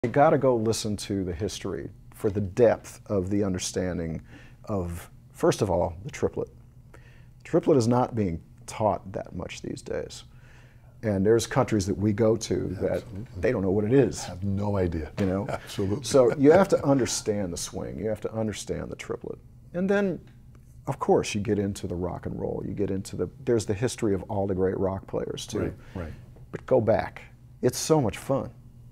You got to go listen to the history for the depth of the understanding of, first of all, the triplet. Triplet is not being taught that much these days. And there's countries that we go to that they don't know what it is. I have no idea. You know? Absolutely. So you have to understand the swing. You have to understand the triplet. And then, of course, you get into the rock and roll. You get into there's the history of all the great rock players, too. Right. But go back. It's so much fun.